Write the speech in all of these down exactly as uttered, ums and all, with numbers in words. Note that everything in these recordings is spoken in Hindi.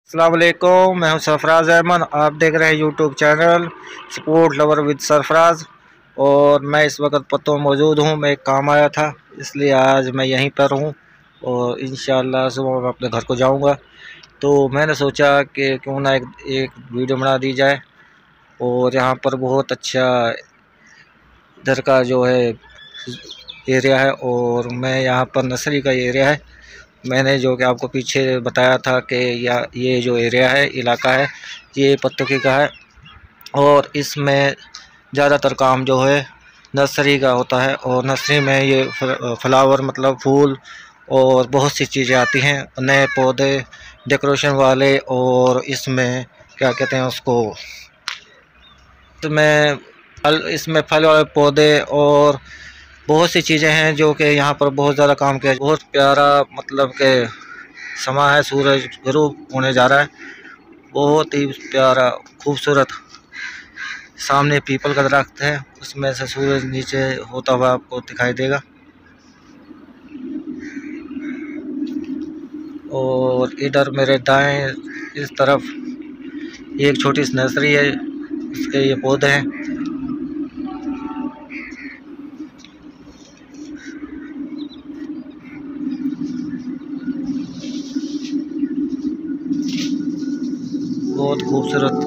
अस्सलाम वालेकुम, मैं हूं सरफराज अहमद। आप देख रहे हैं YouTube channel sport lover with Sarfaraz. और मैं इस वक्त पत्तों में मौजूद हूं। मैं एक काम आया था, इसलिए आज मैं यहीं पर हूं और इंशाअल्लाह सुबह मैं अपने घर को जाऊंगा। तो मैंने सोचा कि क्यों ना एक, एक वीडियो बना दी जाए। और यहाँ पर बहुत अच्छा इधर का जो है एरिया है, और मैं यहाँ पर नर्सरी का एरिया है। मैंने जो कि आपको पीछे बताया था कि या ये जो एरिया है, इलाका है, ये पत्तों का है। और इसमें ज़्यादातर काम जो है नर्सरी का होता है। और नर्सरी में ये फ्लावर मतलब फूल और बहुत सी चीज़ें आती हैं, नए पौधे डेकोरेशन वाले। और इसमें क्या कहते हैं उसको, इसमें फल इसमें फल वाले पौधे और बहुत सी चीज़ें हैं जो कि यहाँ पर बहुत ज़्यादा काम किया। बहुत प्यारा मतलब के समा है, सूरज गुरूब होने जा रहा है, बहुत ही प्यारा खूबसूरत। सामने पीपल का दरख्त है, उसमें से सूरज नीचे होता हुआ आपको दिखाई देगा। और इधर मेरे दाएं इस तरफ एक छोटी सी नर्सरी है, इसके ये पौधे हैं। बहुत खूबसूरत।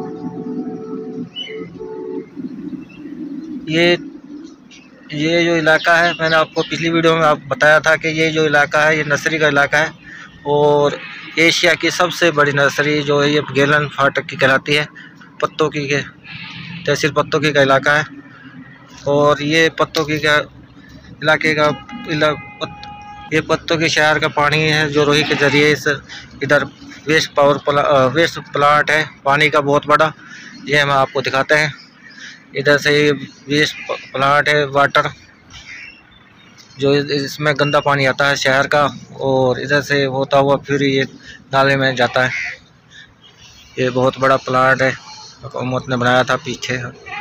ये ये जो इलाका है, मैंने आपको पिछली वीडियो में आप बताया था कि ये जो इलाका है ये नर्सरी का इलाका है। और एशिया की सबसे बड़ी नर्सरी जो है ये गेलन फाटक की कहलाती है। पत्तों की के तहसील पत्तों की का इलाका है। और ये पत्तों की का इलाके का इला, पत, ये पत्तों के शहर का पानी है जो रोही के जरिए इस इधर वेस्ट पावर प्ला, वेस्ट प्लांट है पानी का बहुत बड़ा। ये हम आपको दिखाते हैं। इधर से वेस्ट प्लांट है वाटर, जो इसमें गंदा पानी आता है शहर का, और इधर से होता हुआ फिर ये नाले में जाता है। ये बहुत बड़ा प्लांट है, हुकूमत ने बनाया था पीछे।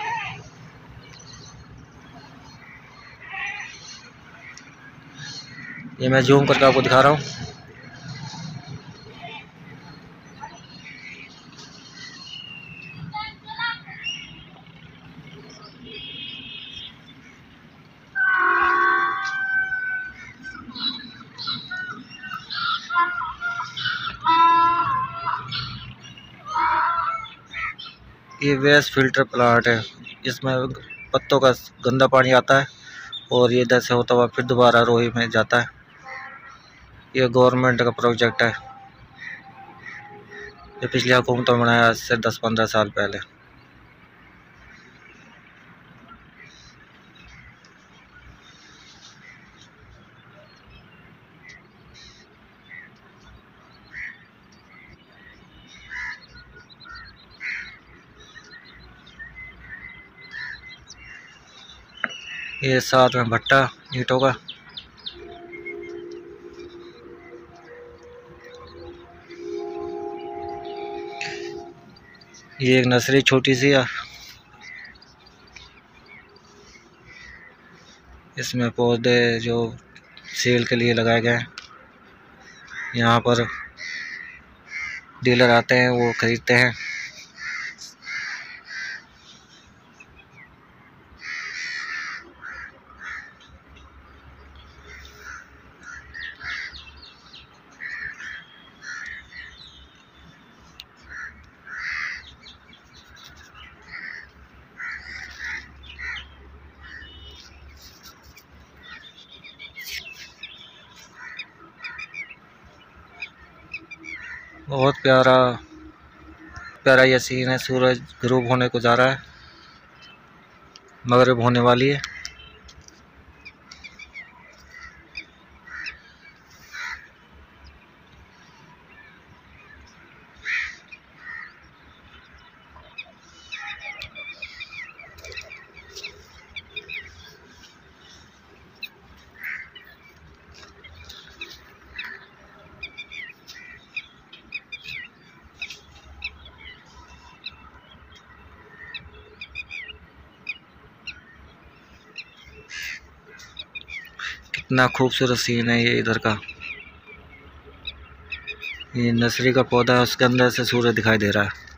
ये मैं जूम करके आपको दिखा रहा हूँ। ये वेस्ट फिल्टर प्लांट है, इसमें पत्तों का गंदा पानी आता है और ये इधर से होता हुआ फिर दोबारा रोही में जाता है। ये गवर्नमेंट का प्रोजेक्ट है, ये पिछली हुकूमतों में बनाया आज से दस पंद्रह साल पहले। ये साथ में भट्टा ईंटों का। ये एक नर्सरी छोटी सी है, इसमें पौधे जो सेल के लिए लगाए गए हैं। यहाँ पर डीलर आते हैं, वो खरीदते हैं। बहुत प्यारा प्यारा ये सीन है। सूरज ग्रूब होने को जा रहा है, मगरिब होने वाली है। कितना खूबसूरत सीन है ये इधर का। ये नर्सरी का पौधा है, उसके अंदर से सूरज दिखाई दे रहा है।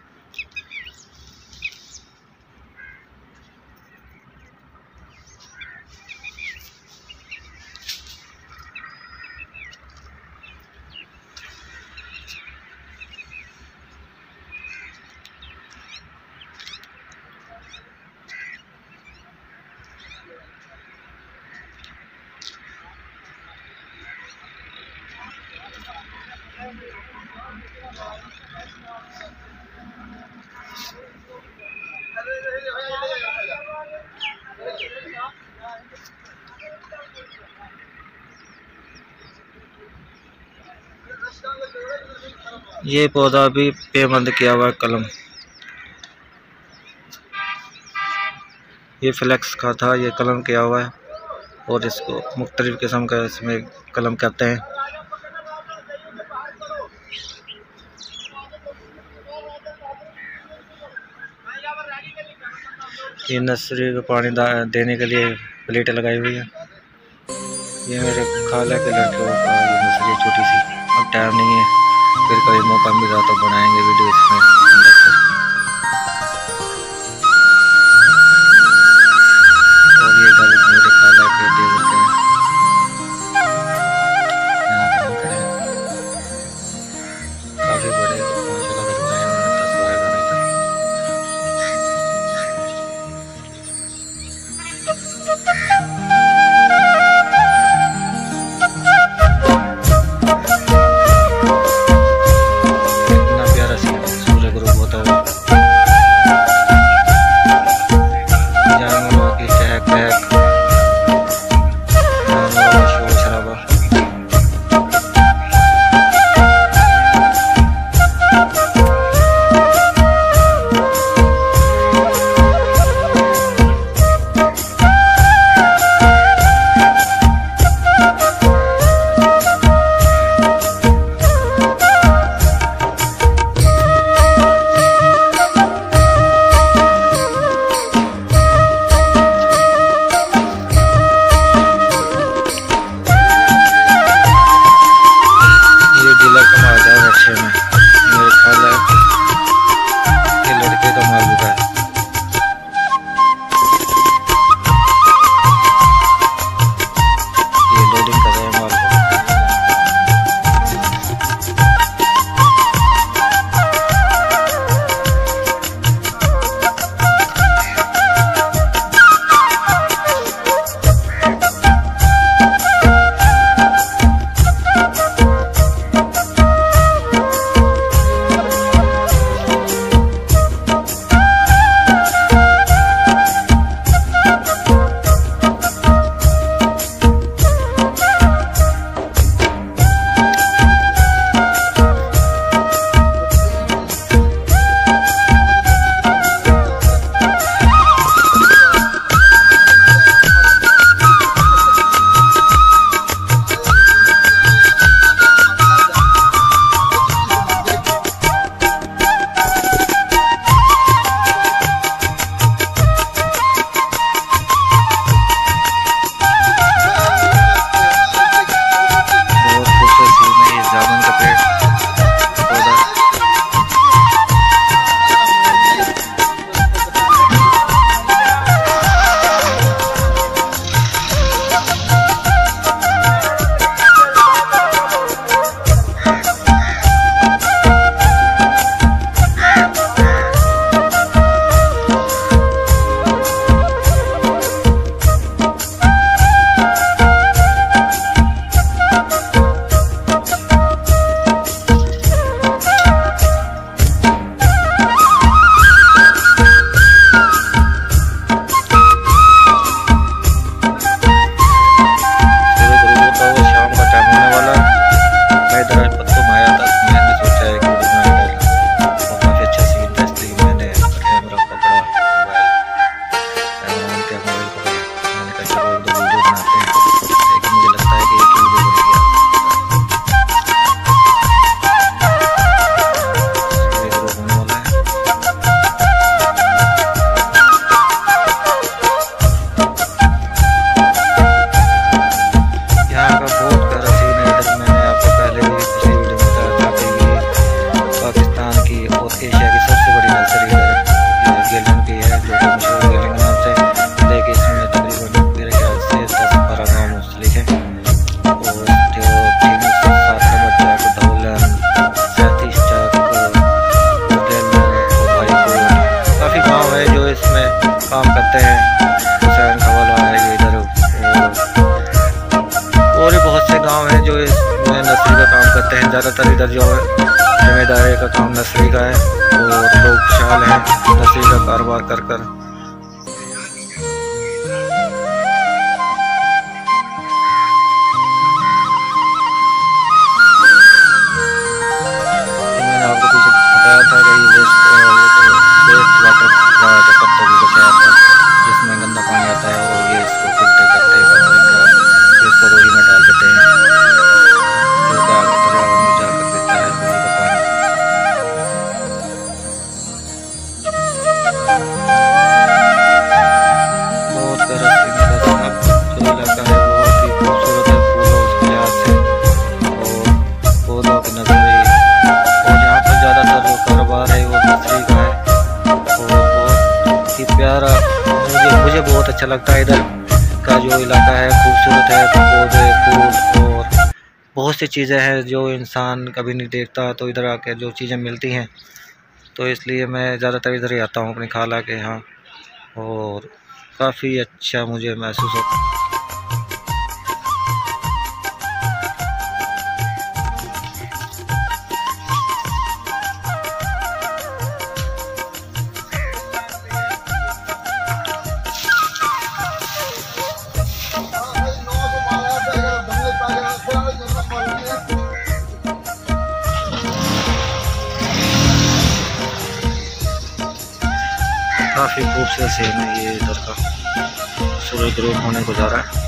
ये पौधा भी पेबंद किया हुआ है कलम। ये फ्लेक्स का था, ये कलम किया हुआ है और इसको मुख्तलिफ किस्म का इसमें कलम कहते हैं। ये नर्सरी को पानी देने के लिए प्लेट लगाई हुई है। ये मेरे खाला के लड़के का नर्सरी छोटी सी, अब टाइम नहीं है, फिर कभी मौका मिला तो बनाएंगे वीडियो इसमें अंदर से। और ये घर मेरे खाला के देवर के यहाँ पर हम करें काफ़ी बड़े माशाल्लाह घर बनाए उन्होंने, दस बारह घर इधर। इतना प्यारा सी सूर्य ग्रुप होता इदारे का काम नर्सरी का है और लोग खुशहाल हैं नर्सरी का कारोबार कर कर। मैंने आपको पीछे बताया था कि वेस्ट वेस्ट वाटर प्लांट है पत्तों की कुछ आता है जिसमें गंदा पानी आता है और ये इसको फिल्टर करते हैं पत्थर का, फिर इसको रोही में डाल देते हैं जो कि आगे दरिया में जा कर देता है रोही का पानी। बहुत प्यारा सीन का जो इलाका है बहुत ही खूबसूरत है फूलों के लिहाज से और पौधों की नर्सरी, और यहाँ पर ज़्यादातर जो कारोबार है वो नर्सरी का है और बहुत ही प्यारा मुझे मुझे बहुत अच्छा लगता है। इधर का जो इलाका है खूबसूरत है, पौधे फूल और बहुत सी चीज़ें हैं जो इंसान कभी नहीं देखता, तो इधर आके जो चीज़ें मिलती हैं तो इसलिए मैं ज़्यादातर इधर ही आता हूँ अपनी खाला के यहाँ और काफ़ी अच्छा मुझे महसूस होता है। काफ़ी खूबसूरत सीन है ये इधर का, सूरज ग्रुप होने को जा रहा है।